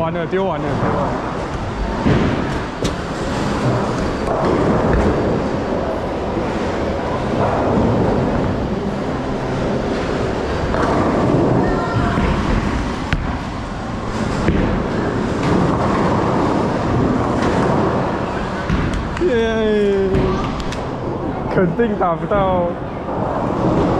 完了，丢完了，丢完了。耶，肯定打不到。